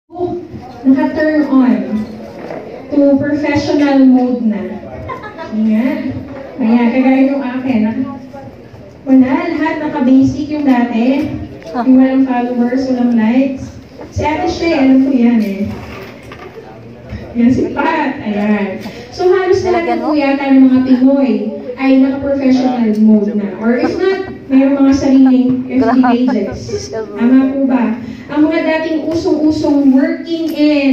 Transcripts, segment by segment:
Naka-turn on to professional mode na. Ayan. Ayan, kagaya yung akin. Wala, lahat naka-basic yung dati. Yung walang followers, walang likes. Si Ate Shay, alam ko yan eh. Yan si Pat. Ayan. So halos talaga po yata ng mga Pinoy ay naka-professional mode na. Or if not, mayroong mga sariling FB pages. Tama po ba? Ang mga dating usong-usong working in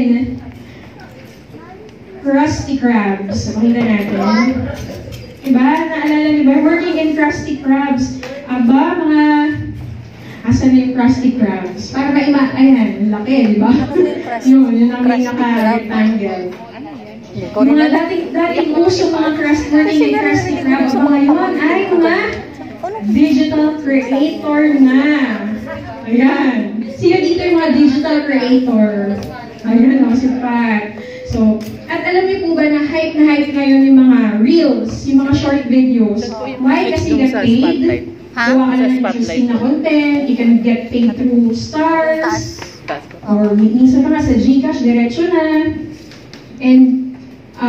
Krusty Krabs. Pakita natin. Diba? Naalala niyo ba? Working in Krusty Krabs. Aba, mga... Asan na yung Krusty Krabs? Para ayan, laki, di ba? Yun ang may naka-rectangle. Mga dating usong mga working in Krusty Krabs. Mga yun ay mga digital creator na. Ayan. Sino dito yung mga digital creator? Ayan, no, si Pat. So, at alam niyo po ba na hype ngayon yung mga reels, yung mga short videos. Why? Kasi get paid. Gawa ka na ng interesting na content, you can get paid through stars, or minsan pa nga sa Gcash, diretso na. And,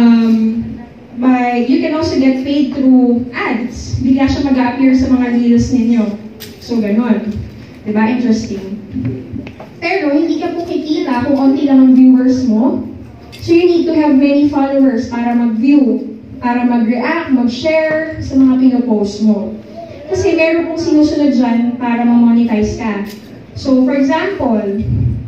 you can also get paid through ads. Bigla siya mag-appear sa mga reels ninyo. So, ganon. Diba? Interesting. Pero, hindi ka po kikita kung onti lang ang viewers mo. So, you need to have many followers para mag-view, para mag-react, mag-share sa mga pinopost mo. Kasi meron pong sinusunod dyan para ma-monetize ka. So, for example,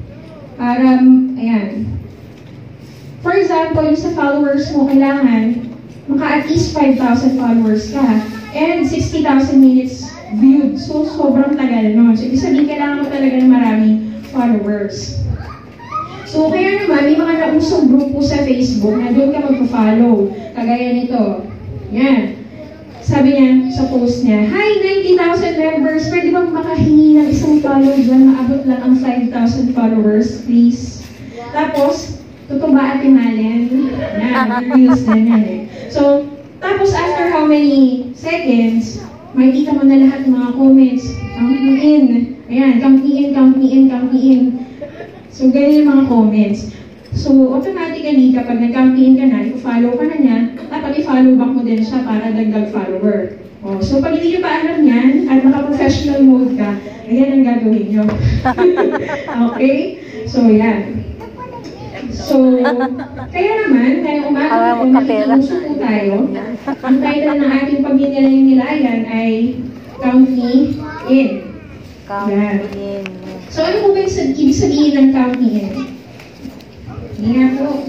ayan. For example, yung sa followers mo, kailangan maka at least 5,000 followers ka and 60,000 minutes viewed. So, sobrang tagal nun. So, ibig sabihin, kailangan mo talaga ng maraming followers. So, kaya naman, may mga nausong grupo sa Facebook na doon ka magpa-follow. Kagaya nito. Yan. Sabi niya sa post niya, "Hi, 90,000 members, pwede bang makahingi ng isang follow dyan, maabot lang ang 5,000 followers, please?" Tapos, totoo ba Ate Malen? Yan, reels na yan eh. So, tapos after how many seconds, makikita mo na lahat ng mga comments. Count me in. Ayan, count me in, count me in, count me in. So, ganyan yung mga comments. So, automatically, kapag nag-campaign ka na, i-follow ka na niya, dapat i-follow back mo din siya para dagdag follower. Oh, so, pag hindi nyo pa alam yan, at naka-professional mode ka, ayan ang gagawin nyo. Okay? So, yan. So, kaya naman, ngayong umaga po, nakikigusto po tayo. Ang title ng ating pagnilayan ay Count Me In. Count Me In. So, ano po ba yung ibig sabihin ng Count Me In? Hindi nga po.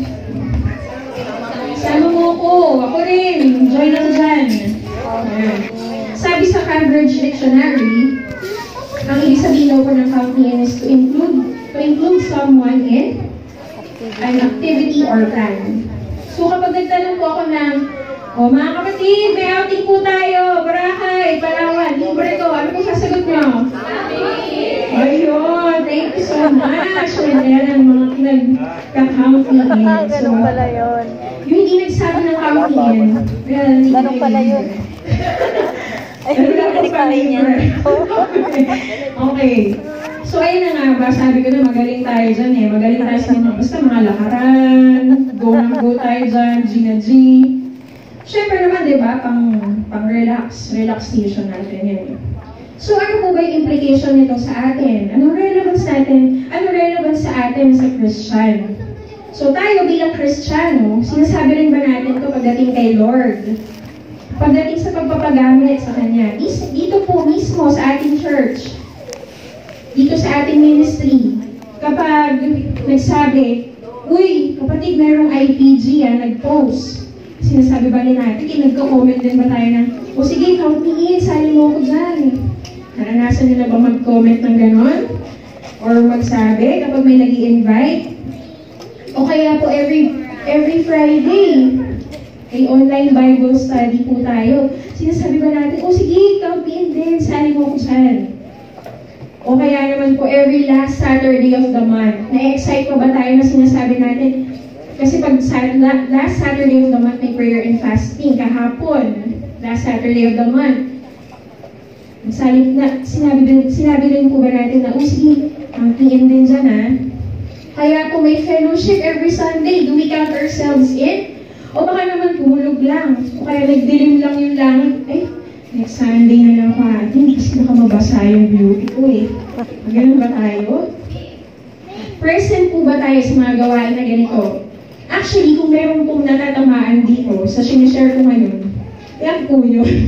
Sama mo ko. Ako rin. Join ako dyan. Sabi sa Cambridge Dictionary, ang ibig sabihin daw po ng Count Me In is to include someone in an activity or plan. So kapag nagtanong po ako ng, mga kapatid, may outing po tayo, Boracay, Palawan, libre to, ano po sasagot nyo? Ayun, thank you so much. Yan ang mga nag-count me in. Ganun pala yun. Yung hindi nagsabi ng count me in. Ganun pala yun. Ay, hindi pala yun. Okay. So, ayun na nga ba, sabi ko na magaling tayo dyan eh. Magaling tayo sa mga, basta mga lakaran, go tayo dyan, G na G. Siyempre naman, di ba, pang-relax, relaxation natin yan eh. So, ano po ba yung implication nito sa atin? Anong relevance natin? Anong relevance sa atin sa Christian? So, tayo bilang Kristiyano, sinasabi rin ba natin ito pagdating kay Lord? Pagdating sa pagpapagamit sa Kanya. Dito po mismo sa ating church, dito sa ating ministry, kapag nagsabi, "Uy, kapatid, mayroong IPG nag-post." Sinasabi ba rin natin, nagko-comment din ba tayo na, "O sige, count me in, sali mo ko dyan." Naranasan nila ba mag-comment ng ganon? Or magsabi kapag may nag-i-invite? O kaya po every Friday, ay online Bible study po tayo. Sinasabi ba natin, "O sige, count me in din, sali mo ko dyan." O kaya naman po, every last Saturday of the month, na-excite pa ba tayo na sinasabi natin? Kasi pag last Saturday of the month, may prayer and fasting. Kahapon, last Saturday of the month, sinabi rin po ba natin na, "O sige, ang tiin din dyan Kaya kung may fellowship every Sunday, do we count ourselves in? O baka naman tumulog lang. O kaya nagdilim lang yung langit. Ay, next Sunday na lang ako atin. Kasi baka mabasa yung beauty ko eh. Ganun ba tayo? Present po ba tayo sa mga gawain na ganito? Actually, kung meron pong natatamaan dito sa sinishare ko ngayon, yan po yun.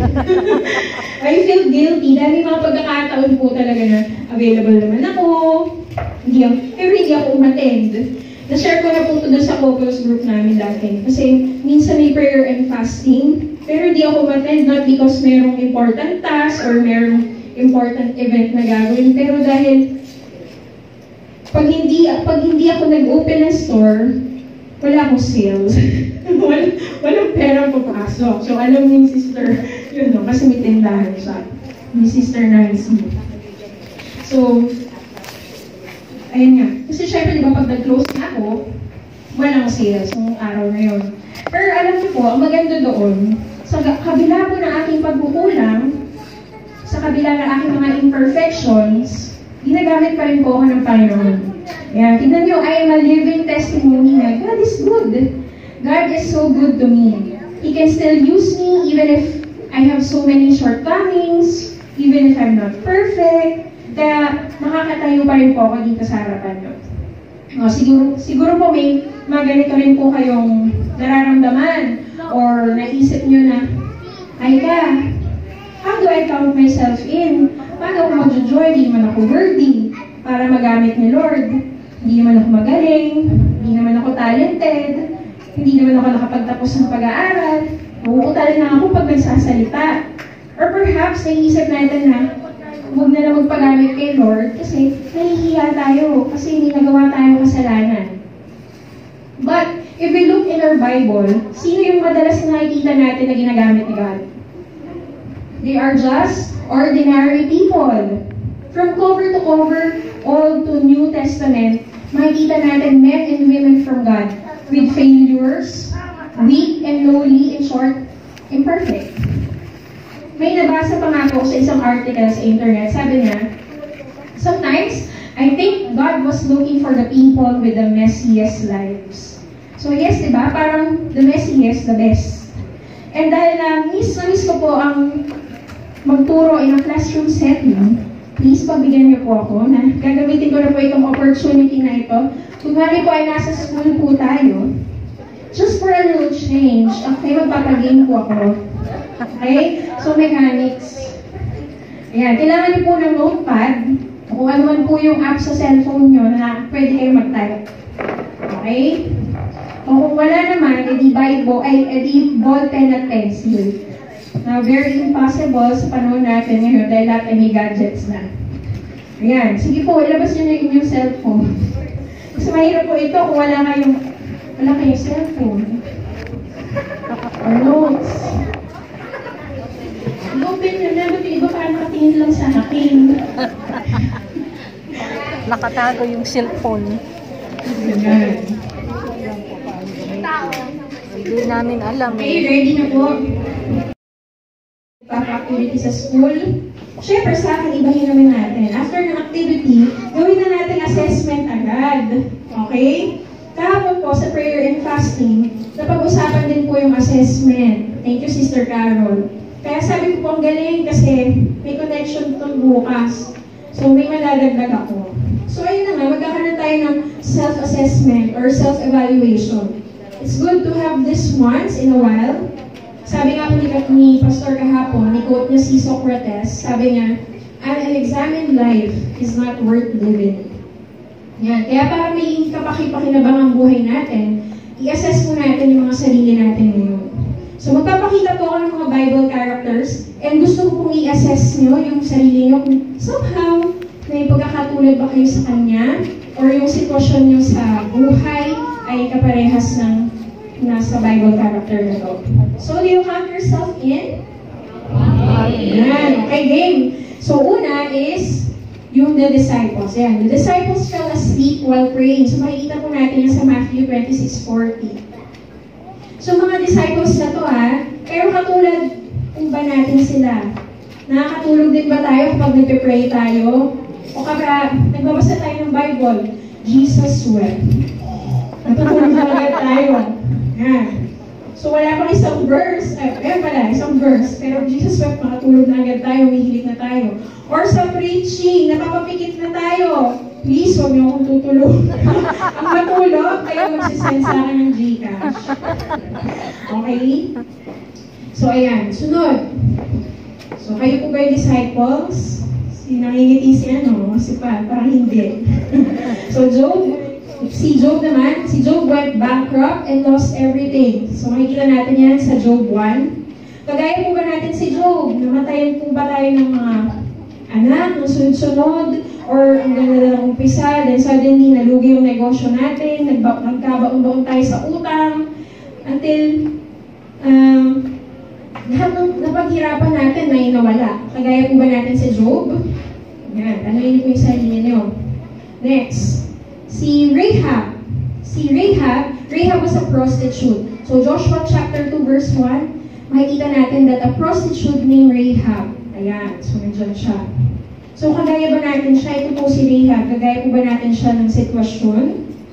I feel guilty dahil mga pagkakataon po talaga na available naman ako. Pero hindi ako umattend. Na-share ko na po ito sa couples group namin dati. Kasi minsan may prayer and fasting, pero hindi ako umattend not because merong important task or merong important event na gagawin, pero dahil pag hindi ako nag-open ng store, wala akong sales. Walang pera papasok. So, alam ni sister, yun no, kasi may tindahan siya. Ni Sister Nancy. So, ayun nga. Kasi syempre, di ba, pag nag-close na ako, walang sales nung araw na yun. Pero alam niyo po, ang maganda doon, sa kabila po ng aking pagkukulang, sa kabila ng aking mga imperfections, ginagamit pa rin po ako ng Panginoon. Ayan, tignan nyo, I am a living testimony na God is good. God is so good to me. He can still use me even if I have so many shortcomings, even if I'm not perfect. Kaya makakatayo pa rin po ako dito sa harapan nyo. O, siguro po may mga ganito rin po kayong nararamdaman or naisip nyo na, Aika, how do I count myself in? Paano ako mag-joy? Hindi naman ako worthy para magamit ni Lord. Hindi naman ako magaling, hindi naman ako talented, hindi naman ako nakapagtapos ng pag-aaral, uuutal na ako pag nagsasalita. Or perhaps, naisip natin na huwag na lang magpagamit kay Lord kasi nahihiya tayo, kasi hindi nagawa tayong kasalanan. But, if we look in our Bible, sino yung madalas na nakikita natin na ginagamit ni God? They are just ordinary people. From cover to cover, Old to New Testament, makikita natin men and women from God with failures, weak and lowly, in short, imperfect. May nabasa pa nga po sa isang article sa internet, sabi niya, sometimes, I think God was looking for the people with the messiest lives. So yes, diba? Parang the messiest, the best. And dahil na-miss ko po ang magturo in a classroom setting, please, pagbigyan niyo po ako na gagamitin ko na po itong opportunity na ito. Kung po ay nasa school po tayo, just for a little change, okay, magpapagame po ako. Okay? So, mechanics. Ayan, kailangan niyo po ng notepad, kung ano man po yung app sa cellphone niyo na pwede kayo mag-type. Okay? O kung wala naman, edi ball pen at pencil. Now, very impossible sa panahon natin ngayon dahil lahat ay may gadgets na. Ayan. Sige po, ilabas nyo na yung inyong cellphone. Kasi mahirap po ito kung wala kayong cellphone. Or notes. I-open nyo na, ba't yung iba parang nakatingin lang sa akin. Nakatago yung cellphone. Ayan. Hindi namin alam. Okay, ready na po. Activity sa school. Siyempre sa akin, ibahin naman natin. After ng activity, gawin na natin assessment agad. Okay? Kahapon po sa prayer and fasting, napag-usapan din po yung assessment. Thank you, Sister Carol. Kaya sabi ko po, ang galing kasi may connection itong bukas. So, may madadagdag ako. So, ayun na nga, magkakaroon tayo ng self-assessment or self-evaluation. It's good to have this once in a while. Sabi nga po ni Pastor kahapon, ni-quote niya si Socrates, sabi niya, an unexamined life is not worth living. Yan. Kaya para may kapaki-pakinabang ang buhay natin, i-assess po natin yung mga sarili natin ngayon. So magpapakita po ako ng mga Bible characters, and gusto ko pong i-assess nyo yung sarili nyo kung somehow may pagkakatulad ba kayo sa Kanya, or yung sitwasyon nyo sa buhay ay kaparehas ng nasa Bible character na to. So, do you count yourself in? Ayan. Okay, game. So, una is yung the disciples. Ayan. The disciples fell asleep while praying. So, makikita po natin yan sa Matthew 26:40. So, mga disciples na to pero katulad kung ba natin sila? Nakakatulog din ba tayo kapag nagpe-pray tayo? O kapag nagbabasa tayo ng Bible? Jesus wept. Natutulog na agad tayo. Yan. So wala pang isang verse, isang verse, pero Jesus wept, makatulog na agad tayo, umihilig na tayo. Or sa preaching, napapapikit na tayo. Please, huwag niyo akong tutulog. Ang matulog, kayo magsisend sa akin ng Gcash. Okay? So ayan, sunod. So kayo po ba yung disciples? Nangingiti si parang hindi. So si Job went bankrupt and lost everything. So makikita natin yan sa Job 1. Kagaya po ba natin si Job? Namatayan po ba tayo ng mga anak, ng sunod-sunod, or ang ganda ng umpisa, then suddenly nalugi yung negosyo natin, nagkabaon-baon tayo sa utang, until lahat ng napaghirapan natin na inawala. Kagaya po ba natin si Job? Yan, tanongin niyo po yung sarili niyo. Next, si Rahab. Rahab was a prostitute. So Joshua chapter 2 verse 1, makikita natin that a prostitute named Rahab. Ayan, so nandiyan siya. So kagaya ba natin siya? Ito po si Rahab. Kagaya po ba natin siya ng sitwasyon?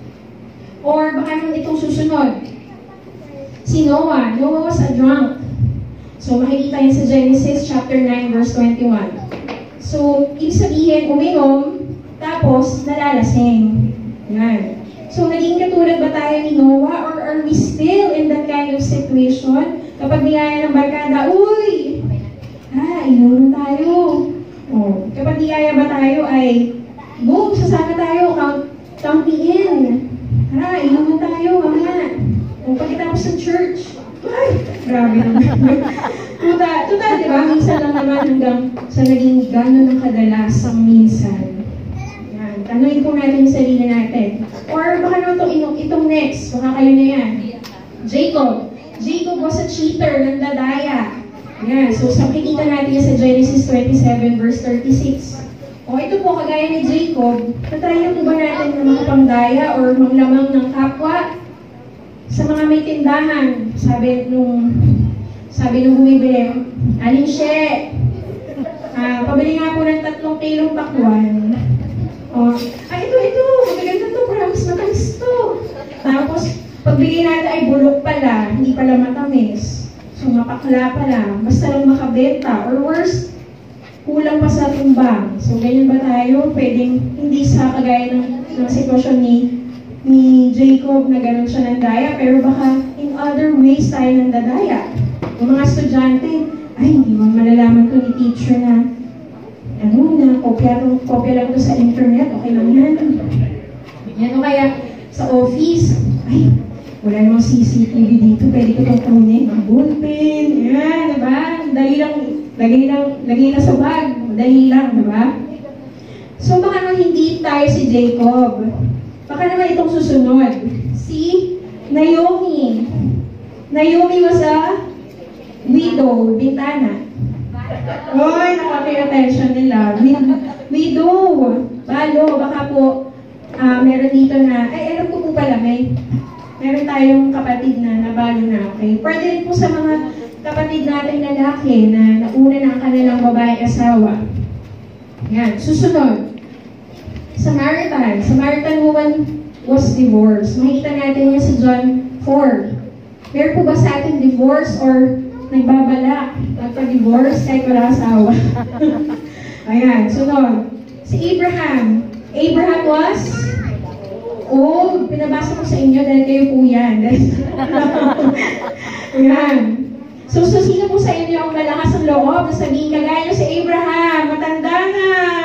Or baka naman itong susunod. Si Noah. Noah was a drunk. So makikita yan sa Genesis chapter 9 verse 21. So, ibig sabihin, uminom, tapos nalalasing. Yan. So, naging katulad ba tayo ni Noah, or are we still in that kind of situation? Kapag niyaya ng barkada, uy! Inom tayo. Oh. Kapag niyaya ba tayo ay, go, sasama tayo, count me in. Inom tayo, mamaya. O, pagkatapos ng church, grabe naman. Total, di ba? Minsan lang naman hanggang sa naging gano'n ng kadalasang minsan. Yan. Tanungin po natin yung sarili natin. Or baka naman itong next. Baka kayo na yan. Jacob. Jacob was a cheater, nandadaya. Yan. So, makikita natin yan sa Genesis 27 verse 36. O, ito po, kagaya ni Jacob, natry na po ba natin na makapangdaya or manglamang ng kapwa? Sa mga may tindahan, sabi nung bumibili, Aling She, pabili nga po ng 3 kilong pakwan. Ito, magaganda to, promise matamis to. Tapos, pagbigay natin ay bulok pala, hindi pala matamis. So, mapakla pala, basta lang makabenta. Or worse, kulang pa sa tumbang. So, ganyan ba tayo? Pwedeng hindi sa kagaya ng sitwasyon ni Jacob na gano'n siya nandaya, pero baka in other ways tayo nandadaya. Yung mga estudyante, hindi mo malalaman to ni teacher na kopya lang to sa internet, okay lang yan. Yan o kaya sa office, wala namang CCTV dito, pwede ko itong kunin, ang ballpen, yan, diba? Dali lang, lagay na sa bag, dali lang, diba? So baka nang hindi tayo si Jacob. Baka naman itong susunod. Si Naomi. Naomi was a widow, bintana. Oy, nakapay attention nila. Widow. Balo, baka po meron dito na, alam ko po pala, meron tayong kapatid na nabalo na, okay? Pwede rin po sa mga kapatid natin lalaki na nauna na ang kanilang babae asawa. Yan, susunod. Samaritan woman was divorced. Makikita natin yan sa John 4. Meron po ba sa atin divorce or nagbabala? Nagpa-divorce kahit wala asawa. Ayan, sunod. Si Abraham. Abraham was old. Pinabasa ko sa inyo dahil kayo po yan. Ayan. So, sino po sa inyo ang malakas ang loob na sabihin kagaya si Abraham, matanda na.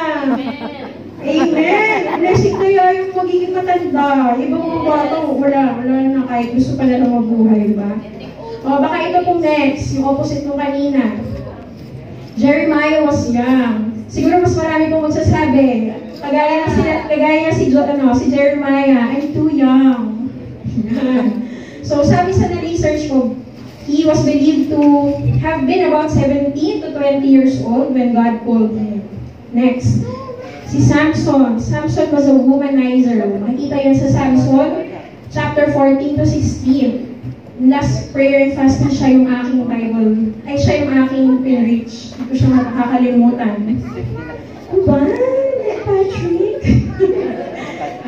Amen! Blessing kayo yung magiging matanda. Ibang mga bata, wala na kahit gusto pa na mabuhay, diba? O, baka ito pong next, yung opposite nung kanina. Jeremiah was young. Siguro mas marami pong magsasabi. Kagaya si Jeremiah, I'm too young. So, sabi sa na-research ko, he was believed to have been about 17 to 20 years old when God called him. Next. Si Samson. Samson was a womanizer. Makita yan sa Samson, chapter 14 to 16. Last prayer and fasting, siya yung aking Bible. Siya yung aking pinreach. Hindi ko siya makakalimutan. Diba? Patrick?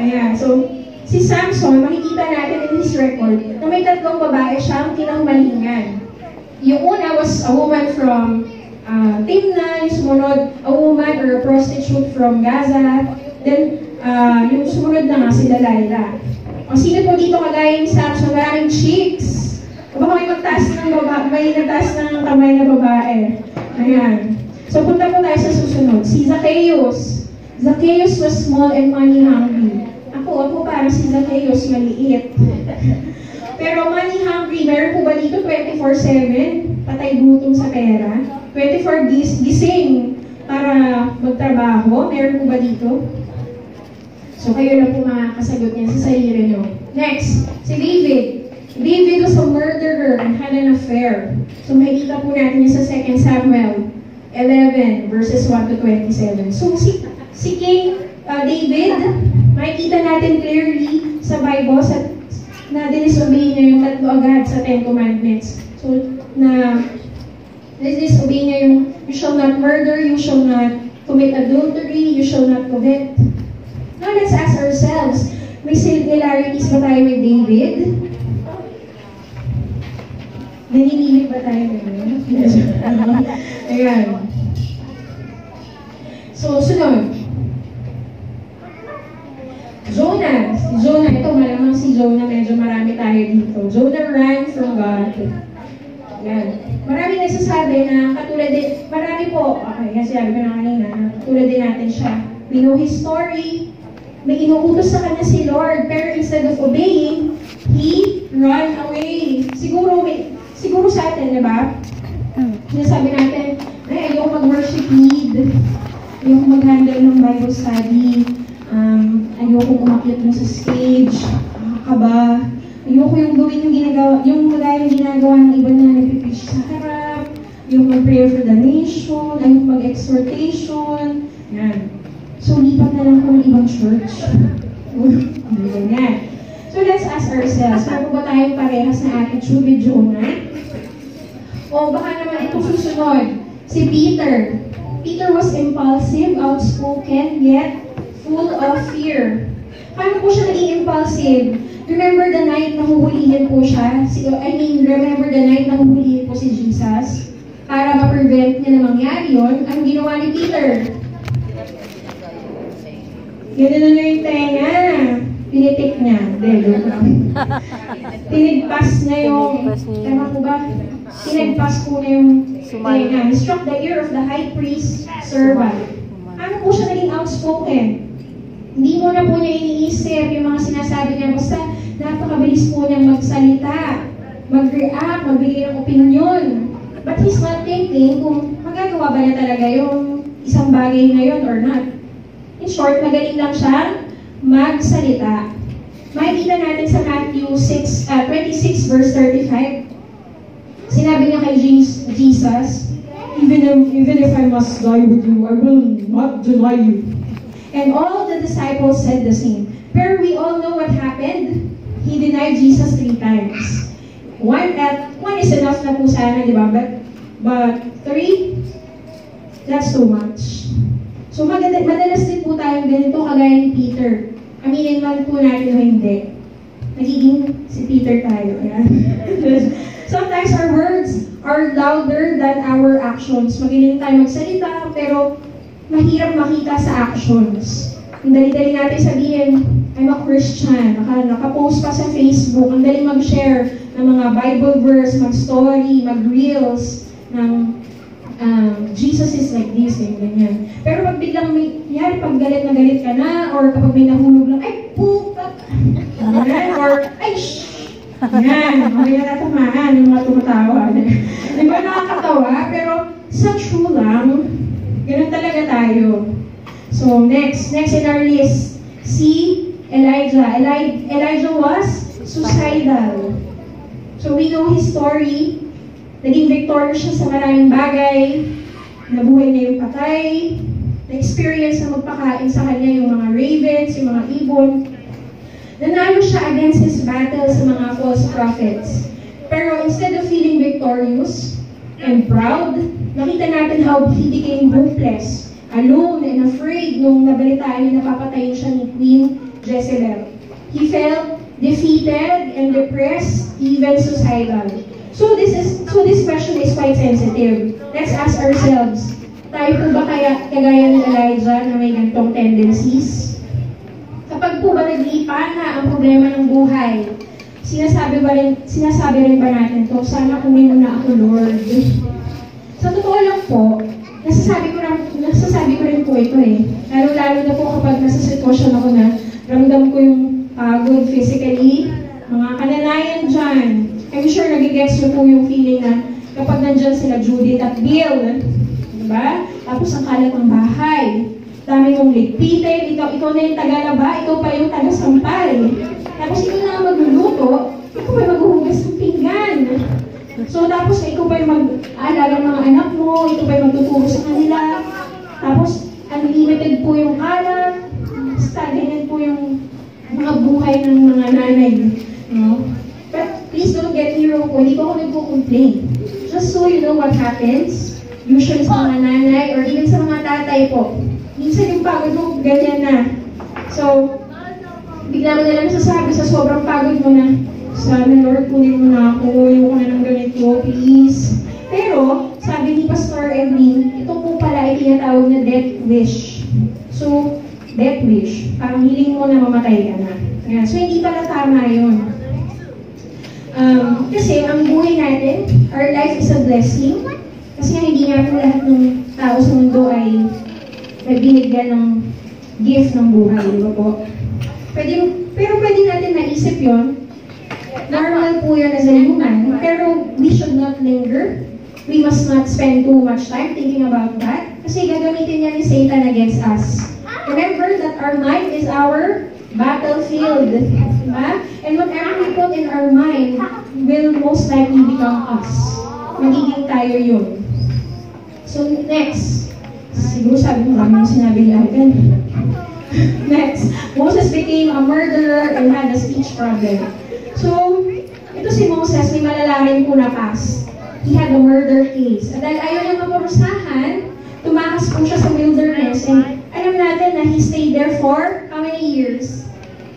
Ayan, so, si Samson, makikita natin in his record na may tatlong babae siyang kinahumalingan. Yung una was a woman from Timna, yung sumunod, a woman or a prostitute from Gaza. Then, yung sumunod na nga, si Delilah. O sino po dito kagaya ni Samson? Maraming chicks. O baka may nagtaas ng kamay na babae. Ayan. So, punta po tayo sa susunod. Si Zacchaeus. Zacchaeus was small and money hungry. Ako parang si Zacchaeus, maliit. Pero money hungry, meron po ba dito 24/7? Patay gutom sa pera? 24 gising para magtrabaho? Meron po ba dito? So kayo lang po makakasagot niya sa sarili nyo. Next, si David. David was a murderer and had an affair. So makikita po natin niya sa 2 Samuel 11 verses 1 to 27. So si King David, makikita natin clearly sa Bible na dinisobey niya yung tatlo agad sa 10 Commandments. So, na dinisobey niya yung you shall not murder, you shall not commit adultery, you shall not covet. Now, let's ask ourselves, may similarities ba tayo with David? Naninilig ba tayo ngayon? Ayan. So, sunod. Jonah, ito malamang si Jonah, medyo marami tayo dito. Jonah ran from God. Yan. Marami nagsasabi na katulad din, marami po, okay, kasi sabi ko na kanina, katulad din natin siya. We know his story, may inuutos sa kanya si Lord, pero instead of obeying, he ran away. Siguro sa atin, di ba? Sinasabi natin, ay, ayoko mag-worship lead, ayoko mag-handle ng Bible study, ayoko umakyat mo sa stage, nakakaba. Ayoko yung gawin yung ginagawa ng iba na nagpipreach sa harap, yung mag-prayer for the nation, ayoko mag-exhortation. Yan. So, lipat na lang ko ng ibang church. Ganyan. So, let's ask ourselves, ano ba tayong parehas na attitude with Jonah? O baka naman itong susunod, si Peter. Peter was impulsive, outspoken, yet full of fear. Paano po siya naging impulsive? Remember the night na huhulihin po siya? Remember the night na huhulihin po si Jesus? Para ma-prevent niya na mangyari yun, ang ginawa ni Peter? Gano'n na yung tenga. Pinitik niya. Tinigpas niya yung, tama po ba? Tinigpas po niya yung tenga. He struck the ear of the high priest servant. Ano po siya naging outspoken? Hindi mo na po niya iniisip yung mga sinasabi niya. Basta napakabilis po niyang magsalita, mag-react, magbigay ng opinion. But he's not thinking kung magagawa ba niya talaga yung isang bagay na yun or not. In short, magaling lang siyang magsalita. Makikita natin sa Matthew 26 verse 35. Sinabi niya kay Jesus, Even if I must die with you, I will not deny you. And all the disciples said the same. Pero we all know what happened. He denied Jesus 3 times. One is enough na po sana, di ba? But 3, that's too much. So madalas din po tayong ganito kagaya ni Peter. Aminin man po natin o hindi. Nagiging si Peter tayo. Yeah? Sometimes our words are louder than our actions. Magaling tayo magsalita, pero mahirap makita sa actions. Ang dali-dali natin sabihin, I'm a Christian, naka-post pa sa Facebook, ang dali mag-share ng mga Bible verse, mag-story, mag-reels, ng Jesus is like this, ganyan. Pero pag biglang pag galit na galit ka na, or kapag may nahulog lang, ay, puta! Or, ay, shh! Yan, may natatamaan yung mga tumatawa. Di ba nakakatawa? Pero sa true lang, ganun talaga tayo. So, next in our list, si Elijah. Elijah was suicidal. So, we know his story. Naging victorious siya sa maraming bagay. Nabuhay na yung patay. Na-experience na magpakain sa kanya yung mga ravens, yung mga ibon. Nanalo siya against his battle sa mga false prophets. Pero instead of feeling victorious and proud, nakita natin how he became hopeless, alone and afraid nung nabalitaan niya napapatayin siya ni Queen Jezebel. He felt defeated and depressed, even suicidal. So this question is quite sensitive. Let's ask ourselves, tayo po ba kagaya ni Elijah na may ganitong tendencies? Kapag po ba nag-iipa na ang problema ng buhay, sinasabi rin ba natin to, sana kunin mo na ako, Lord. Sa totoo lang po, nasasabi ko rin po ito eh. Lalo-lalo na po kapag nasa sitwasyon ako na ramdam ko yung pagod physically, mga kananayan dyan. I'm sure nagigets nyo po yung feeling na kapag nandyan sila Judith at Bill, diba? Tapos ang kalat ng bahay, dami mong ligpitin, ikaw na yung tagalaba, ikaw pa yung taga-sampal. Tapos ikaw na magluluto, ikaw pa yung maghuhugas ng pinggan. So tapos ikaw pa yung mag-aalaga ng mga anak mo, ikaw pa yung magtuturo sa kanila. Tapos unlimited po yung kalat, stagnant po yung mga buhay ng mga nanay. No? But please don't get me wrong po, hindi ko ako nagko-complain. Just so you know what happens, usually sa mga nanay or even sa mga tatay po, minsan yung pagod mo, ganyan na. So, bigla mo na lang sasabi sa sobrang pagod mo na, sana Lord, kunin mo na ako, yung na ng ganito, please. Pero, sabi ni Pastor Evelyn, ito po pala ay tinatawag na death wish. So, death wish, parang hiling mo na mamatay ka na. Yan. So, hindi pala tama yun. Kasi ang buhay natin, our life is a blessing. Kasi hindi nga po lahat ng tao sa mundo ay nagbinigyan ng gift ng buhay, di ba po? Pero pwede natin naisip yun. Normal po yun as a human. Pero we should not linger. We must not spend too much time thinking about that. Kasi gagamitin niya ni Satan against us. Remember that our mind is our battlefield. Diba? And whatever we put in our mind will most likely become us. Magiging tayo yun. So next, siguro sabi mo kami yung sinabi natin. Next, Moses became a murderer and had a speech problem. So, ito si Moses, may malalaking po na past. He had a murder case. At dahil ayaw niya maparusahan, tumakas po siya sa wilderness. And alam natin na he stayed there for how many years?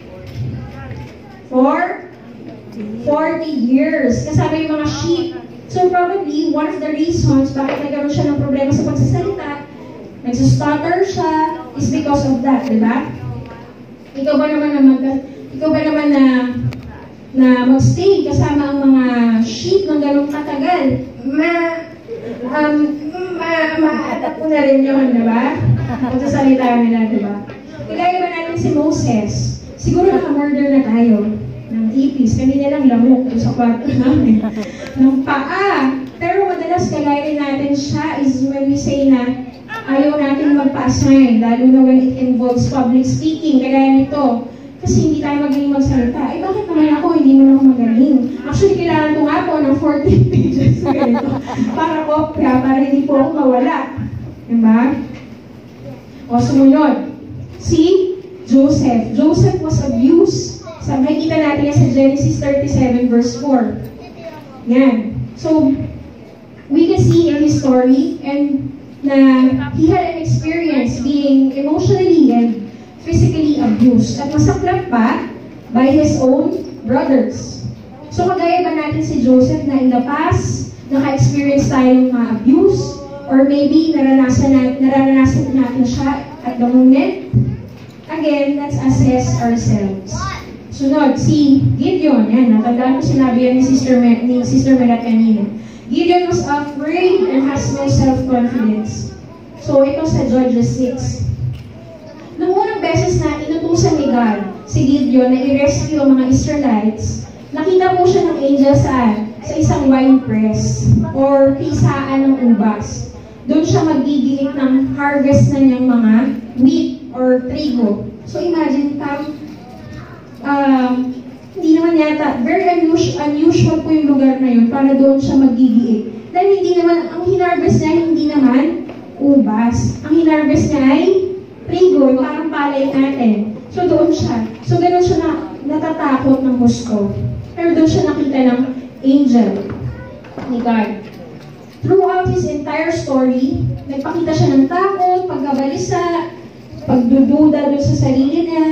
For 40 years. Kasama yung mga sheep. So probably, one of the reasons bakit nagkaroon siya ng problema sa pagsasalita, nagsustutter siya, is because of that, di ba? Ikaw ba naman na magstay kasama ang mga sheep ng ganong katagal? Maatak ko na rin yun, di ba? Pagsasalita nila, di ba? Kagaya ba natin si Moses? Siguro naka-murder na tayo ng ipis. Kanina lang lamok sa kwarto namin. Ng paa. Pero madalas kagaya natin siya is when we say na ayaw natin magpa-assign, lalo na when it involves public speaking, kagaya nito. Kasi hindi tayo magaling magsalita. Eh, bakit naman ako, hindi mo ako magaling? Actually, kailangan ko nga po ng 14 pages na ganito para kopya, para hindi po ako mawala. Diba? O, sumunod. Si Joseph. Joseph was abused. So, makikita natin yan sa Genesis 37 verse 4. Yan. So, we can see in his story and na he had an experience being emotionally and physically abused at masaklap pa by his own brothers. So kagaya ba natin si Joseph na in the past, naka-experience tayo ng mga abuse or maybe naranasan natin siya at the moment? Again, let's assess ourselves. Sunod, si Gideon. Yan, natandaan ko sinabi yan ni Sister Melat kanina. Gideon was afraid and has no self-confidence. So, ito sa Judges 6. Noong unang beses na inutusan ni God si Gideon na i-rescue ang mga Israelites, nakita po siya ng angel sa isang wine press or pisaan ng ubas. Doon siya magigiit ng harvest na niyang mga wheat or trigo. So, imagine, hindi naman yata, very unusual po yung lugar na yun para doon siya magigiit. Dahil hindi naman, ang hinarvest niya hindi naman ubas. Ang hinarvest niya ay trigo, parang palay natin. So doon siya. So ganoon siya natatakot ng husto. Pero doon siya nakita ng angel ni God. Throughout his entire story, nagpakita siya ng takot, pagkabalisa, pagdududa doon sa sarili niya. The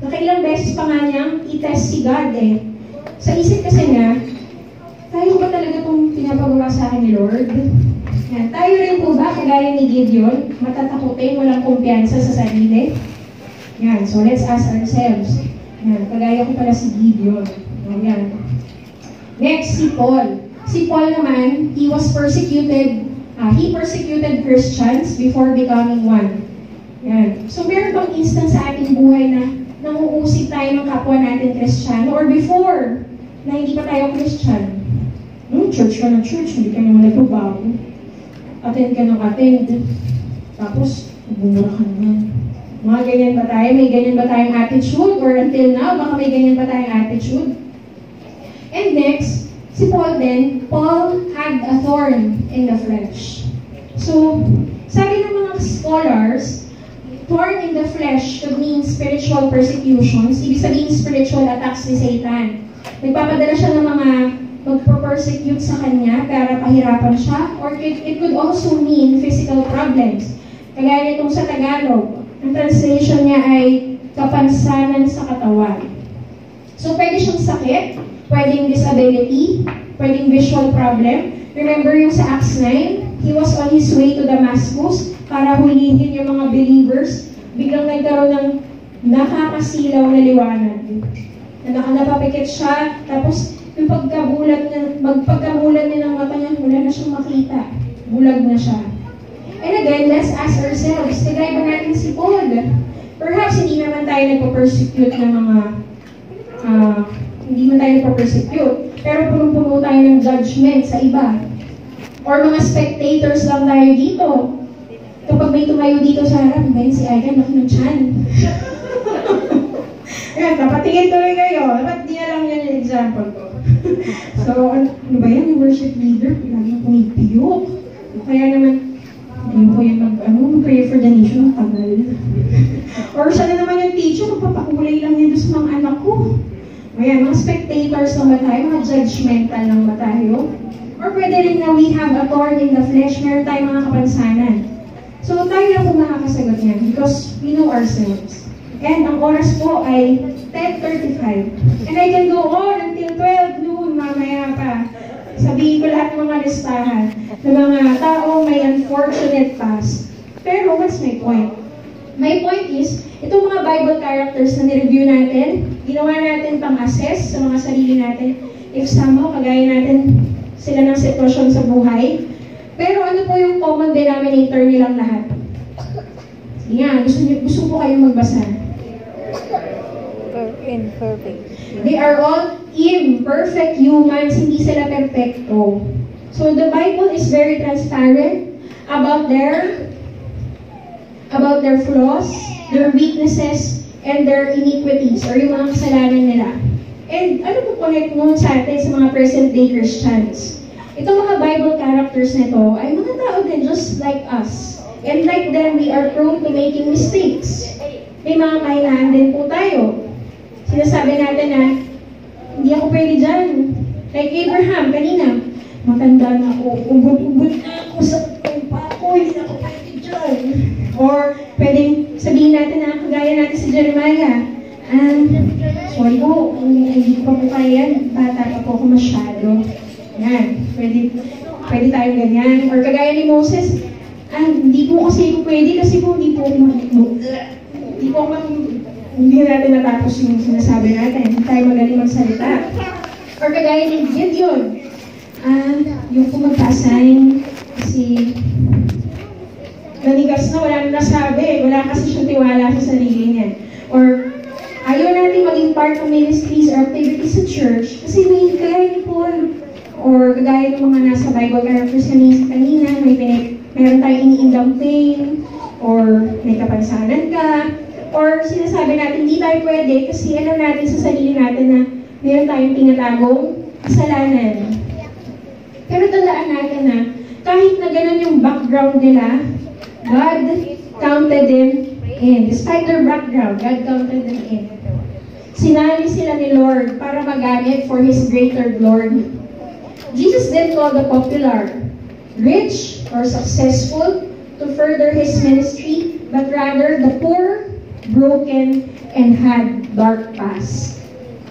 Nakailang beses pa nga niyang i-test si God eh. Sa isip kasi niya, tayo ba talaga itong pinapagawa sa akin ni Lord? Yan. Tayo rin po ba, kagaya ni Gideon, matatakutin, walang kumpiyansa sa sarili? Yan. So let's ask ourselves. Yan. Kagaya ko pala si Gideon. Yan. Next, si Paul. Si Paul naman, he persecuted Christians before becoming one. Yan. So meron bang instance sa ating buhay na nanguusig tayo ng kapwa natin Kristiyano or before na hindi pa tayo Christian? Church ka ng church, hindi ka naman nagbabago. Attend ka ng attend. Tapos, bumura ka naman. Mga ganyan ba tayo? May ganyan ba tayong attitude? Or until now, baka may ganyan ba tayong attitude? And next, si Paul then, Paul had a thorn in the flesh. So, sabi ng mga scholars, thorn in the flesh could mean spiritual persecutions. Ibig sabihin spiritual attacks ni Satan. Nagpapadala siya ng mga magpo-persecute sa kanya para pahirapan siya. Or it could also mean physical problems. Kagaya nitong sa Tagalog, ang translation niya ay kapansanan sa katawan. So pwede siyang sakit, pwedeng disability, pwedeng visual problem. Remember yung sa Acts 9? He was on his way to Damascus para hulihin yung mga believers. Biglang nagkaroon ng nakakasilaw na liwanag. Napapikit siya, tapos yung pagkamulat niya ng mata niya, wala na siyang makita. Bulag na siya. And again, let's ask ourselves, kagaya ba natin si Paul? Perhaps hindi naman tayo nagpo-persecute ng mga hindi man tayo nagpo-persecute, pero punong-puno tayo ng judgment sa iba. Or mga spectators lang tayo dito. Kapag may tumayo dito sa harap, ben si Aigan, laki ng tiyan. Ayan, papatingin tuloy kayo. Ba't di lang yan yung example ko? So, ano ba yan? Yung worship leader, laging pumipiyok. Kaya naman, ayun ko yung mag-pray for the nation, tagal. Or siya na naman yung teacher, magpapakulay lang yan sa mga anak ko. Ayan, mga spectators lang ba tayo? Mga judgmental lang ba tayo? Or pwede rin na we have a thorn in the flesh, meron tayong mga kapansanan. So, tayo na po makakasagot yan because we know ourselves. And ang oras po ay 10:35. And I can go on until 12 noon, mamaya pa. Sabihin ko lahat ng mga listahan ng mga tao may unfortunate past. Pero what's my point? My point is, itong mga Bible characters na nireview natin, ginawa natin pang-assess sa mga sarili natin. If somehow, kagaya natin sila ng sitwasyon sa buhay. Pero ano po yung common denominator nilang lahat? Sige nga, gusto po kayong magbasa. Imperfect. They are all imperfect humans, hindi sila perfecto. So the Bible is very transparent about their flaws, their weaknesses, and their iniquities, or yung mga kasalanan nila. And ano po connect nun sa atin sa mga present-day Christians? Itong mga Bible characters nito ay mga tao din just like us. And like them, we are prone to making mistakes. May mga kahinaan din po tayo. Sinasabi natin na, hindi ako pwede dyan. Like Abraham, kanina, matanda na ako, ubod-ubod na ako sa pagpa ko, hindi ako pwede dyan. Or, pwedeng sabihin natin na, kagaya natin si Jeremiah, sorry po, hindi ko pa po kaya yan, bata pa po ako masyado. Yan, pwede tayo ganyan. Or kagaya ni Moses, hindi po kasi ako pwede kasi po hindi po ako hindi natin natapos yung sinasabi natin. Hindi tayo magaling magsalita. Or kagaya ni Gideon, yung po magpa-assign kasi nanigas na, wala na nasabi. Wala kasi siyang tiwala sa sarili niya. Or ayaw natin maging part ng ministries or activities sa church kasi may kagaya ni Paul. Or kagaya ng mga nasa Bible characters kanina, meron tayong iniindang pain, or may kapansanan ka, or sinasabi natin hindi tayo pwede kasi alam natin sa sarili natin na meron tayong tinatagong kasalanan. Pero tandaan natin na kahit na ganun yung background nila, God counted them in. Despite their background, God counted them in. Sinali sila ni Lord para magamit for His greater glory. Jesus didn't call the popular, rich, or successful to further His ministry, but rather the poor, broken, and had dark past.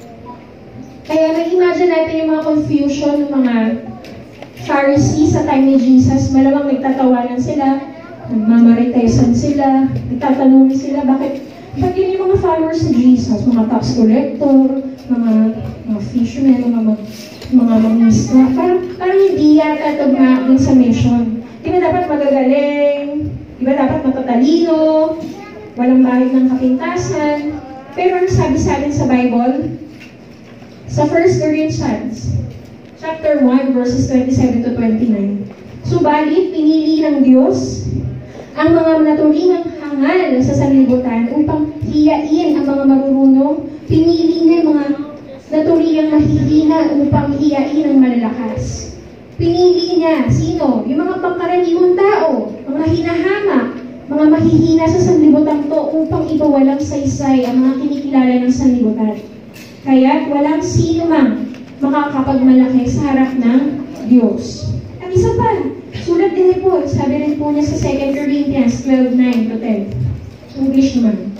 Kaya na-imagine natin yung mga confusion ng mga Pharisees sa time ni Jesus. Malamang nagtatawanan sila, nagmamaritesan sila, nagtatanungin sila, bakit yun yung mga followers ni Jesus, mga tax collector, mga fishermen, mga mangisda, parang hindi yata tugma dun sa mission. Di ba dapat magagaling? Di ba dapat matatalino? Walang bahid ng kapintasan? Pero ano sabi sa atin sa Bible? Sa 1 Corinthians, chapter 1, verses 27 to 29. Subalit, pinili ng Diyos ang mga naturingang hangal sa sanlibutan upang hiyain ang mga marurunong. Pinili niya mga naturingang mahihina upang hiyain ang malalakas. Pinili niya, sino? Yung mga pangkaraniwang tao, mga hinahamak, mga mahihina sa sanlibutan to upang ibawalang saysay ang mga kinikilala ng sanlibutan. Kaya't walang sino mang makakapagmalaki sa harap ng Diyos. At isa pa, sulat din po, sabi rin po niya sa 2 Corinthians 12:9 to 10. English naman.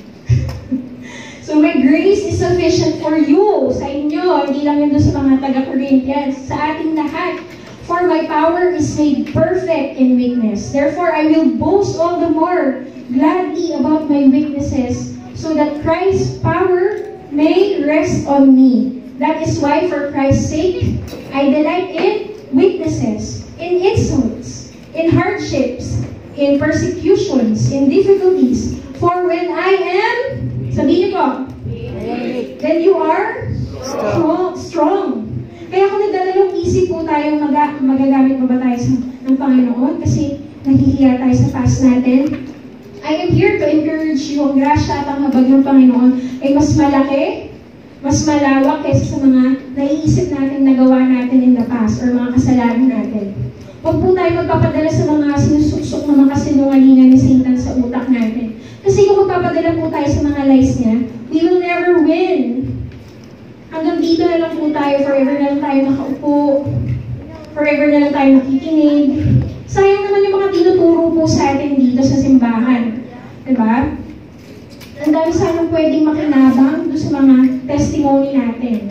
So my grace is sufficient for you, sa inyo, hindi lang yun doon sa mga taga-Corinthians, sa ating lahat. For my power is made perfect in weakness. Therefore, I will boast all the more gladly about my weaknesses, so that Christ's power may rest on me. That is why, for Christ's sake, I delight in weaknesses, in insults, in hardships, in persecutions, in difficulties. For when I am, sabihin niyo po, then you are strong. Kaya kung nagdadalawang isip po tayo, magagamit pa ba tayo ng Panginoon? Kasi nahihiya tayo sa past natin. I am here to encourage you. Ang grasya at ang habag ng Panginoon ay mas malaki, mas malawak kaysa sa mga naiisip natin nagawa natin in the past or mga kasalanan natin. Huwag po tayo magpapadala sa mga sinusuksok na mga kasinungalingan ni Satan sa utak natin. Kasi kung magpapadala po tayo sa mga lies niya, we will never win. Hanggang dito na lang po tayo, forever na lang tayo nakaupo, forever na lang tayo nakikinig. Sayang naman yung mga tinuturo po sa atin dito sa simbahan. Diba? Ang dami sanang pwedeng makinabang doon sa mga testimony natin.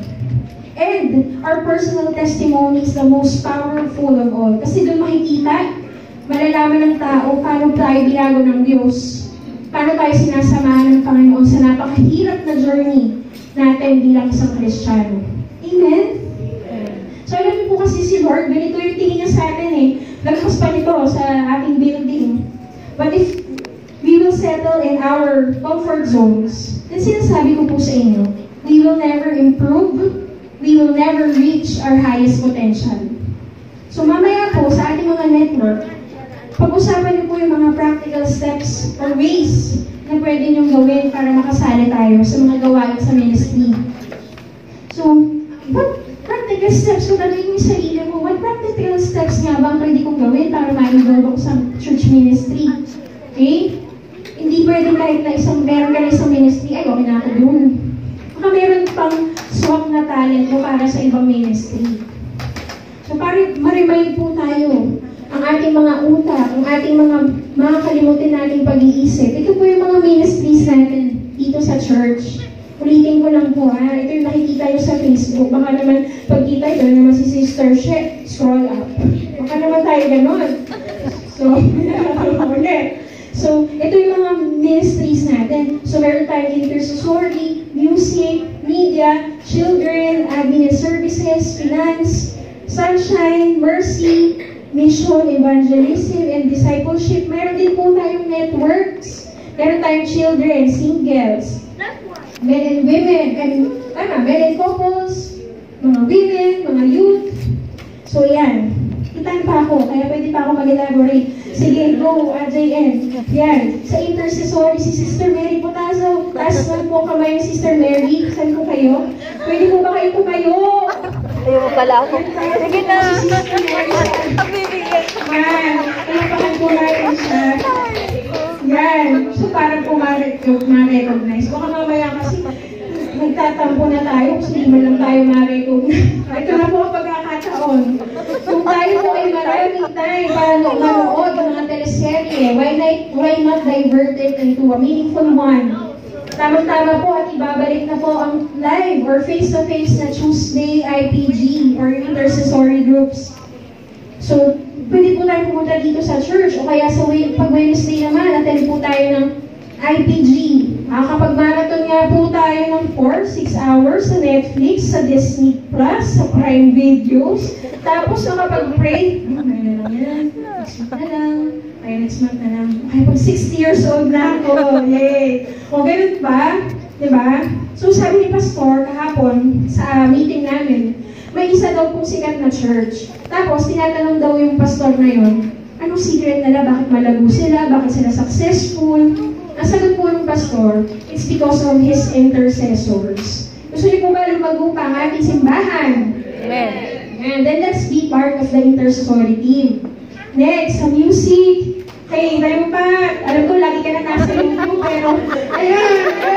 And our personal testimony is the most powerful of all. Kasi doon makikita, malalaman ng tao paano tayo binago ng Diyos. Paano tayo sinasamahan ng Panginoon sa napakahirap na journey natin bilang isang Kristiyano. Amen? So alam niyo po kasi si Lord, ganito yung tingin niya sa atin eh. Lagpas pa nito sa ating building. But if we will settle in our comfort zones, then sinasabi ko po sa inyo, we will never improve, we will never reach our highest potential. So mamaya po sa ating mga network, pag-usapan niyo po yung mga practical steps or ways na pwede niyong gawin para makasali tayo sa mga gawain sa ministry. So, what practical steps kung gagawin yung sarili mo? What practical steps nga ba ang pwede kong gawin para ma-involve ako sa church ministry? Okay? Hindi pwede kahit na meron ka na isang ministry, ay, okay na ako dun. Baka meron pang swak na talent mo para sa ibang ministry. So, ma-remind po tayo ang ating mga utak, ang ating mga makakalimutin nating pag-iisip. Ito po yung mga ministries natin dito sa church. Ulitin ko lang po ha. Ito yung nakikita nyo sa Facebook. Baka naman pagkita ito naman si Sister She, scroll up. Baka naman tayo ganon. So, ulit. So, ito yung mga ministries natin. So, meron tayong intercessory, music, media, children, admin and services, finance, sunshine, mercy, mission, evangelism, and discipleship. Meron din po tayong networks. Meron tayong children, singles, men and women, men and couples, mga women, mga youth. So, yan. Kitaan pa ako, kaya pwede pa ako mag-elaborate. Sige, go, JN. Yan. Sa intercessory, si Sister Mary Potazo. Taas lang po kamay yung Sister Mary. Saan po kayo? Pwede po ba kayo tumayo? Ayaw mo pala ako. Sige na. Ang bibigyan. Yan. Palapakan po natin siya. Yan. So, parang po ma-recognize. Baka mamaya kasi nagtatampo na tayo kasi hindi lang tayo ma-recognize. Ito na po ang pagkakataon. Kung tayo po ay maraming time para manood ng mga teleserye, why not divert it into a meaningful one? Tamang-tama po at ibabalik na po ang live or face-to-face na Tuesday IPG or intercessory groups. So, pwede po tayo pumunta dito sa church o kaya sa pag Wednesday naman, attend po tayo ng IPG. Makakapag-marathon nga po tayo ng 4-6 hours sa Netflix, sa Disney Plus, sa Prime Videos. Tapos makapag-pray, kaya na lang yan, next month na lang, kaya next month na lang. Kaya pag 60 years old na ako, yay! O ganun ba? Diba? So sabi ni Pastor kahapon sa meeting namin, may isa daw pong sikat na church. Tapos tinatanong daw yung pastor na yun, anong secret nila? Bakit malago sila? Bakit sila successful? Ang sagot po ng pastor, it's because of his intercessors. Gusto niyo po ba lumago pa ang ating simbahan? Amen. And then let's be part of the intercessory team. Next, sa music. Hey, tayo pa. Alam ko, lagi ka na nasa YouTube, pero ayan!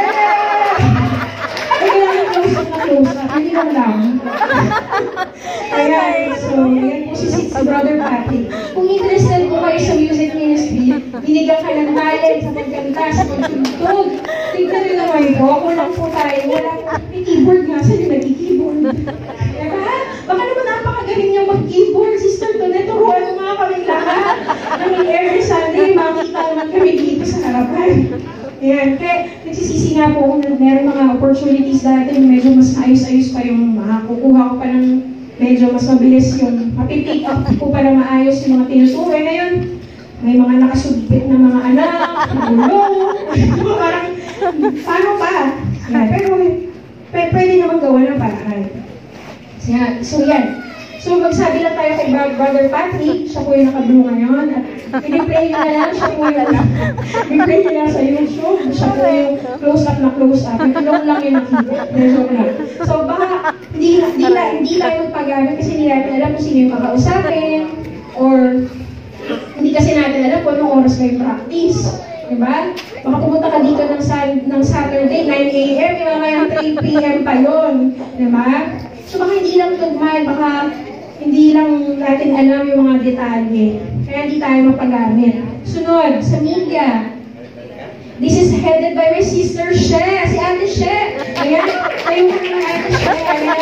Kailangan close up na close up. Hindi lang. Ayan, so, ayan po si Brother Patrick. Kung interested po kayo sa music ministry, binigyan ka ng talent sa pagkanta, sa pagtugtog. Tignan nyo naman po, ako lang po tayo. May keyboard nga, saan yung nag-keyboard? Diba? Baka naman napakagaling niya mag-keyboard, Sister Tonet. Turuan mo mga kaming lahat. Kaming every Sunday, makita naman kami dito sa harapan. Ayan, kaya nagsisisi nga po kung meron mga opportunities dati, medyo mas ayos-ayos pa yung makakukuha ko pa ng medyo mas mabilis yung mapipick up ko pa na maayos yung mga tinuturo. Ngayon, may mga nakasubit na mga anak, gulo, parang, paano pa? Yan, pero pwede naman gawa ng paraan. So yan. So magsabi lang tayo kay Brother Patrick, siya po yung naka-blue ngayon, at piniplay na lang, siya po yung piniplay na lang sa YouTube, siya po yung close-up na close-up, ito lang yung nakita, joke lang. So baka hindi tayo magpagamit kasi hindi natin alam kung sino yung kakausapin, or hindi kasi natin alam kung anong oras kayo practice. Diba? Baka pumunta ka dito ng Saturday, 9 a.m., yung mga 3 p.m. pa yun. Diba? So baka hindi lang tugmal, baka hindi lang natin alam yung mga detalye. Kaya hindi tayo mapagamit. Sunod, sa media. This is headed by my sister, She. Si Ate She. Ayan, kayo ng Ate She.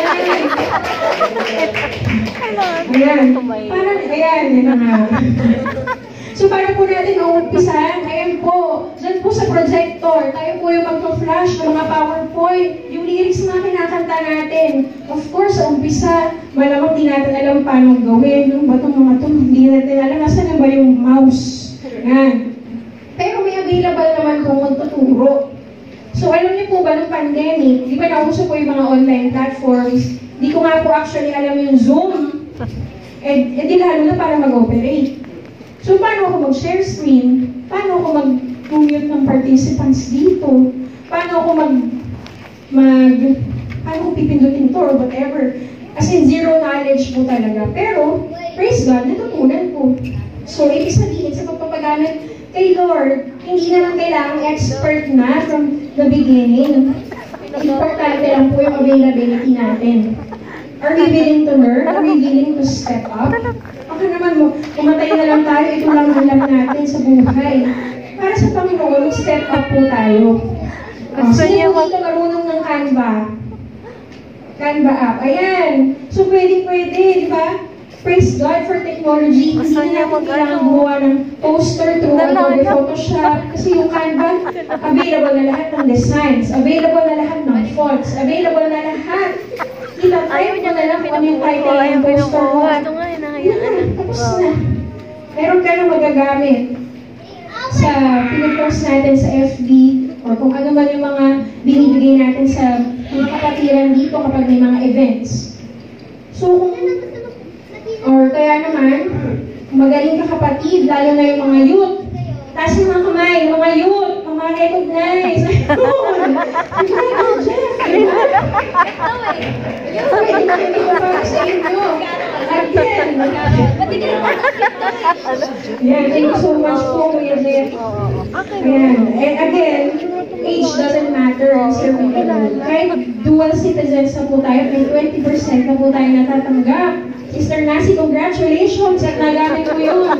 Ayan. Parang, ayan, yun na nga. So, paano po natin maumpisahan? Ayan po, dyan po sa projector, tayo po yung magpa-flash ng mga PowerPoint, yung lyrics na kinakanta natin. Of course, sa umpisa, malamang di natin alam paano gawin, yung batong mga to, hindi natin alam nasa na ba yung mouse. Yan. Pero may available naman kung magtuturo. So, alam niyo po ba ng pandemic, di ba nauso po yung mga online platforms, di ko nga po actually alam yung Zoom, di lalo na para mag-operate. So, paano ako mag-share screen? Paano ako mag-mute ng participants dito? Paano ako paano ko pipindutin to or whatever? As in, zero knowledge po talaga. Pero, praise God, natutunan ko. So, ibig sabihin sa pagpapagamit kay Lord, hindi naman kailangang expert na from the beginning. Importante lang po yung availability natin. Are we willing to learn? Are we willing to step up? Baka naman mo, kumatay na lang tayo, ito lang alam natin sa buhay. Para sa Panginoon, step up po tayo. Sino po dito marunong ng Canva? Canva app. Ayan. So, pwede, di ba? Praise God for technology. Hindi na natin kailangan gumawa ng poster through Adobe Photoshop. Kasi yung Canva, available na lahat ng designs, available na lahat ng fonts, available na lahat. Ayaw niya na lang kung ano yung title ng poster mo. Ano nga, hinahayaan. Tapos na. Meron ka na magagamit sa pinapost natin sa FB or kung ano man yung mga binibigay natin sa mga kapatiran dito kapag may mga events. So, or kaya naman, magaling ka kapatid, lalo na yung mga youth. Taas yung mga kamay, mga youth, mga recognize. Ayun! Ayun, Jeff! Hindi ko para sa inyo. Again! Yeah, thank you so much po, Kuya Jeff. Ayan. And again, age doesn't matter. Sir, kahit dual citizens na po tayo, may 20% na po tayo natatanggap. Sister Nasi, congratulations at nagamit ko yun.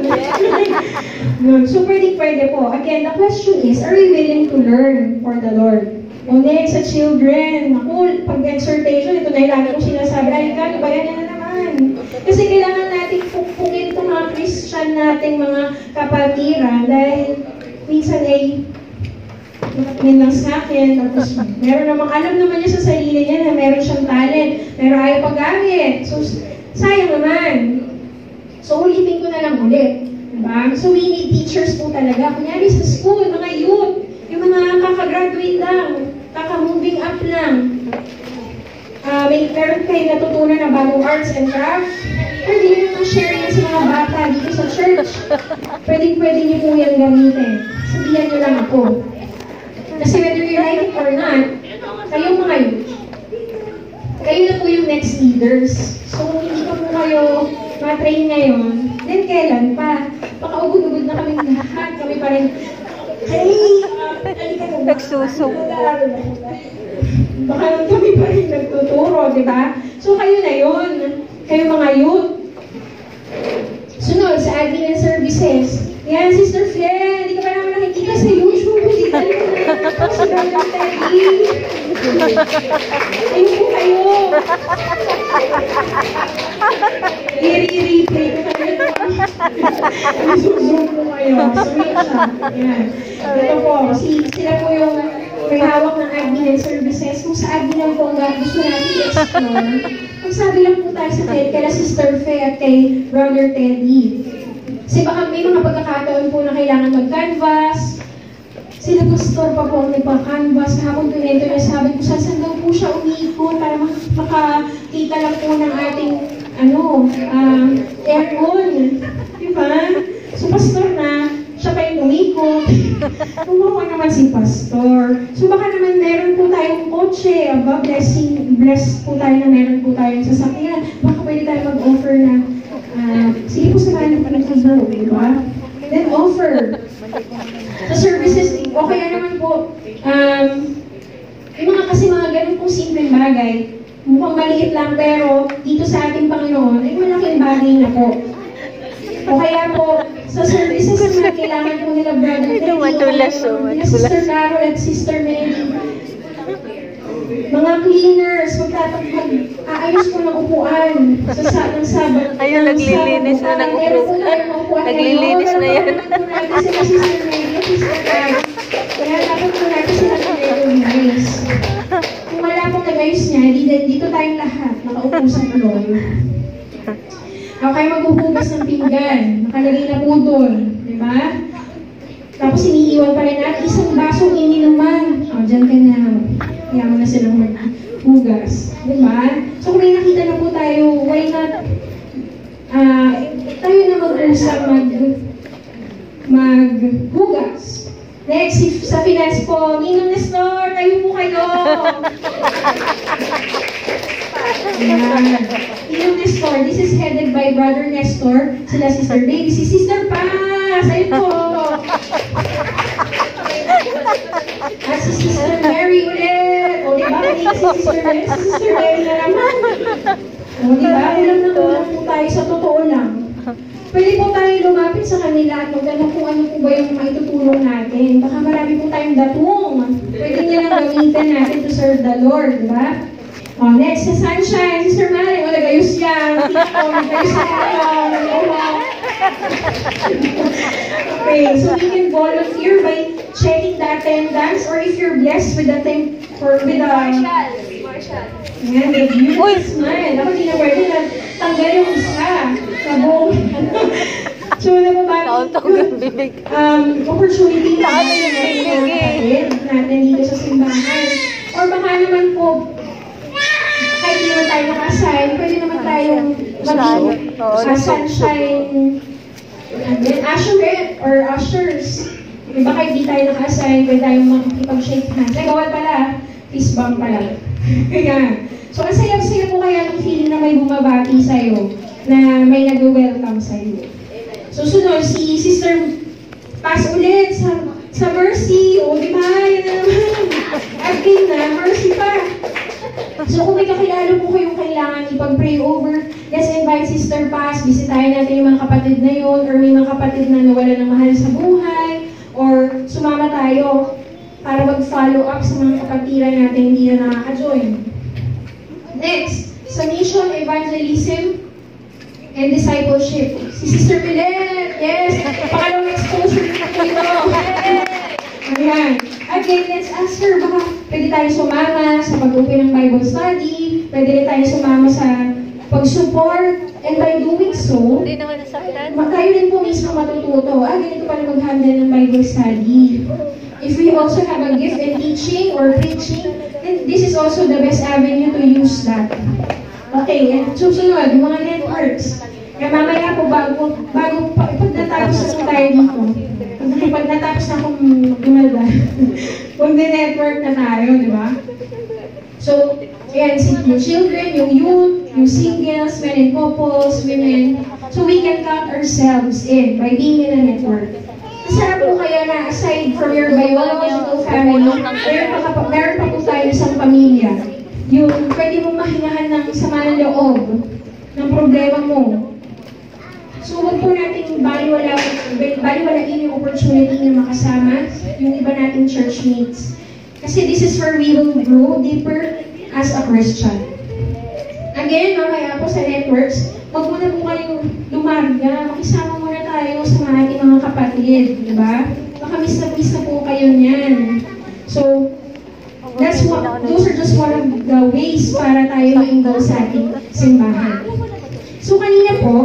So, pwede po. Again, the question is, are we willing to learn for the Lord? O next, sa children. Ako, pag exhortation, ito na yung lagi kong sinasabi, ay, ano ba yan na naman? Kasi kailangan natin pukpukin itong mga Christian nating mga kapatiran dahil minsan ay nakatingin lang sa akin, tapos meron namang alam naman niya sa sarili niya na meron siyang talent, pero ayaw pag-gamit. So, sayang naman. So, ulitin ko na lang ulit. Diba? So, we need teachers po talaga. Kunyari sa school, mga youth, yung mga kakagraduate lang, kaka-moving up lang. Meron kayo natutunan na bagong arts and crafts. Pwede nyo naman share yan sa mga bata dito sa church. Pwede nyo po yan gamitin. Sabihan nyo lang ako. Kasi whether you like it or not, kayong mga youth, kayo na po yung next leaders. So, kung hindi pa po kayo ma-train ngayon, then kailan pa? Baka ugod-ugod na kami lahat. Kami pa rin, hey! Nagsusubo. Baka lang kami pa rin nagtuturo, di ba? So, kayo na yun. Kayo mga youth. Sunod, sa admin and services. Yan, Sister Flen, hindi ka pa naman nakikita sa YouTube. Hindi ka naman nakikita si Brother Teddy. Ayun po kayo. I-replay ko kayo. I-zoom ko kayo. Screenshot. Yan. Ito po, sila po yung may hawak ng admin and services. Kung sa admin lang po ang gusto natin i-explore, magsabi lang po tayo sa kay Sister Fe at kay Brother Teddy. Kasi baka may mga pagkakataon po na kailangan mag-canvas. Sila pastor pa po ang nagpa-canvas. Kahapon pinento niya, sabi ko, saan daw po siya umiikot para makakita lang po ng ating aircon. Diba? So, pastor na, siya pa yung umikot. Tumawa naman si pastor. So, baka naman meron po tayong kotse. Aba, bless po tayo na meron po tayong sasakyan. Baka pwede tayo mag-offer na sige po sa kanan pa nag-go, diba? Then offer. Sa services, okay naman po. Yung mga ganun pong simpleng bagay, mukhang maliit lang pero dito sa ating Panginoon, ay malaking bagay na po. O kaya po, sa services naman, kailangan po nila Brother Teddy, Sister Carol at Sister Mary. Mga cleaners, aayos po ng upuan sa Sabat. Ayun, naglilinis na ng upuan. Naglilinis na yan. Kaya dapat po natin sila naglilinis. Kung wala pong nag-ayos niya, dito tayong lahat, nakaupo sa floor. Ako kayo maghuhugas ng pinggan, nakalagay na po doon, di ba? Tapos iniiwan pa rin natin isang basong ininuman. O, dyan ka na. Kaya mo na silang maghugas. Diba? So kung may nakita na po tayo, why not tayo na mag-usap maghugas. Next, sa finance po, Ninong Nestor, tayo po kayo. Ninong Nestor, this is headed by Brother Nestor, sila Sister Baby, si Sister Paz, ayun po. At si Sister Mary ulit. O, diba? Kanina si Sister Mary. Si Sister Mary na naman. O, diba? Alam na po tayo sa totoo lang. Pwede po tayo lumapit sa kanila at magtanong kung ano po ba yung maitutulong natin. Baka marami po tayong datong. Pwede niya lang gamitin natin to serve the Lord, diba? O, next, sa Sunshine. Sister Mary, o, nagayos yan. O, nagayos yan. Okay, so you can volunteer by checking the attendance, or if you're blessed with the Marshall. Yan, the beautiful smile. Ako di na pwede na tanggal yung isa. Sabong. So, opportunity na natin dito sa simbahan. Or baka naman po, kahit di naman tayo naka-assign, pwede naman tayong sunshine and then usherette or ushers. Diba kahit di tayo naka-assign, pwede tayong makikipag-shake hands. Ay, bawal pala. Fist bump pala. Kaya, so ang saya-saya po kaya ng feeling na may bumabati sa'yo, na may nag-welcome sa'yo. So sunod, si Sister Paz ulit sa Mercy. O, di ba? Yan na naman. Again na, Mercy pa. So kung may kakilala po kayong kailangan ipag-pray over, let's invite Sister Paz. Bisitahin natin yung mga kapatid na yun, or may mga kapatid na nawala ng mahal sa buhay, or sumama tayo. para mag-follow up sa mga kapatiran natin hindi na nakaka-join. Next, sa mission, evangelism, and discipleship. Si Sister Milet, yes! Pangalawang exposure dito. Ayan. Again, let's ask her, baka pwede tayo sumama sa pag-open ng Bible study, pwede rin tayo sumama sa pag-support, and by doing so, Hindi naman nasaktan. tayo din po mismo matututo. Ganito pala mag-handle ng Bible study. If we also have a gift in teaching or preaching, then this is also the best avenue to use that. Okay, and susunod, yung mga networks. Kaya mamaya po, pag natapos na po tayo dito, pag natapos na akong gumalda, mag-network na tayo, di ba? So, ayan, yung children, yung youth, yung singles, men and couples, women, so we can count ourselves in by being in a network. Masarap po kaya na aside from your biological family, meron pa po tayo isang pamilya. Yung pwede mong mahingahan ng sama ng loob, ng problema mo. So, huwag po natin baliwalain yung opportunity na makasama yung iba nating churchmates. Kasi this is where we will grow deeper as a Christian. Again, mamaya po sa networks, huwag muna po kayong lumarga, makisama muna tayo sa mga ating mga kapatid, di ba? Baka miss na po kayo niyan. So, those are just one of the ways para tayo ma-involve sa ating simbahan. So, kanina po,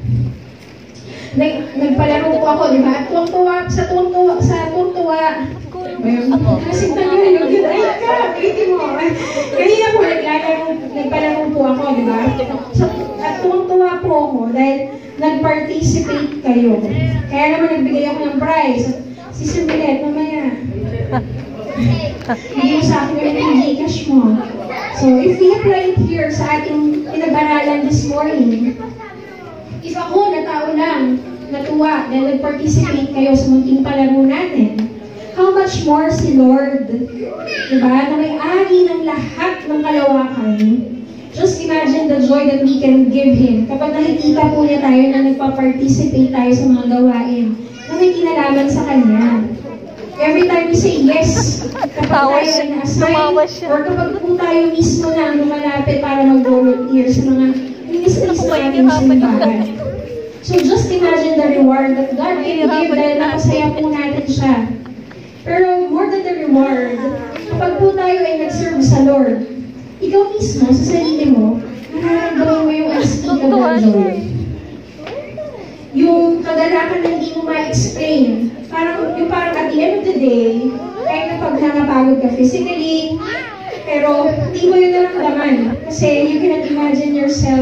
nagpalaro po ako, di ba? Sa tuwang-tuwa, kasing tayo yung ay ka, itin mo. Kanina po, nagpalaro po ako, di ba? At tuwang-tuwa po ako dahil nag-participate kayo. Kaya naman nagbigay ako ng prize. Sister Milet, mamaya. Hindi mo sa akin yung Gcash mo. So, if we apply it here sa ating pinag-aralan this morning, if ako na tao lang, natuwa dahil nag-participate kayo sa munting palaro natin, how much more si Lord, diba, na may-ari ng lahat ng kalawakan. Just imagine the joy that we can give Him kapag nakikita po niya tayo na nagpa-participate tayo sa mga gawain na may kinalaman sa Kanya. Every time we say yes, kapag tayo ay na-assign, or kapag po tayo mismo na ang lumalapit para mag-volunteer sa mga ministries na ating simbahan. So just imagine the reward that God can give dahil napasaya po natin siya. Pero more than the reward, kapag po tayo ay nag-serve sa Lord, ikaw mismo, sa sarili mo, nararamdaman mo yung unspeakable joy. Yung kagalakan na hindi mo ma-explain. Parang at the end of the day, kahit na pag nakapagod ka physically, pero hindi mo yun naramdaman. Kasi you cannot imagine yourself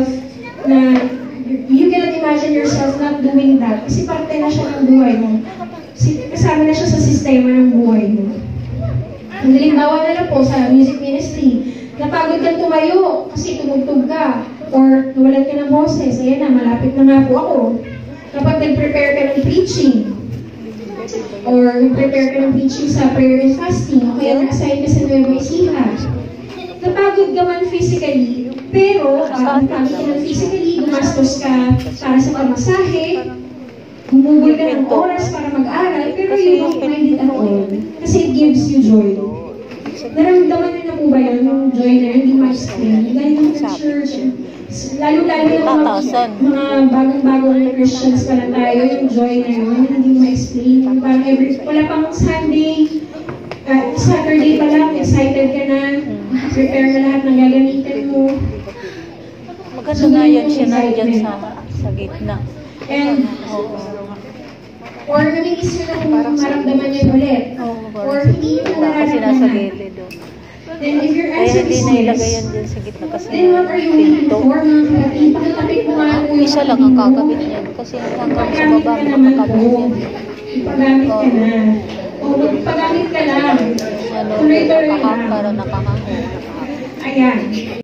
not doing that. Kasi parte na siya ng buhay mo. Kasama na siya sa sistema ng buhay mo. Ang halimbawa na lang po sa music ministry, napagod kang tumayo kasi tumugtog ka or nawalan ka ng boses. Ayan na, malapit na nga po ako. Kapag nag-prepare ka ng preaching or nag-prepare ka ng preaching sa prayer and fasting o kaya na-assign ka sa Nueva Ecija, napagod ka man physically, pero pagod ka man physically, gumastos ka para sa pamasahe, gumugol ka ng oras para mag-aral, pero you don't mind it at all. Kasi it gives you joy. Naramdaman niyo na po ba yun, yung joy na yun, hindi ma-explain? Dahil yung church, lalo-lalo na mga bagong-bagong Christians pa na tayo, yung joy na yun, hindi ma-explain. Wala pang Sunday, Saturday pa lang, excited ka na, prepare na lahat ng gagamitin mo. Maganda nga yan siya na dyan sa gitna. And, or namimiss nyo na kung maramdaman nyo ulit. Or hindi nyo nararamdaman. Then if your answer is yes, then what are you waiting for? Ipakitapit mo nga po isa lang ang kakabit niya. Kasi hanggang sa baba mo makakabit niya. Ipagamit ka na. O magpagamit ka lang. Tuloy-tuloy lang. Para nakahangin. Ayan.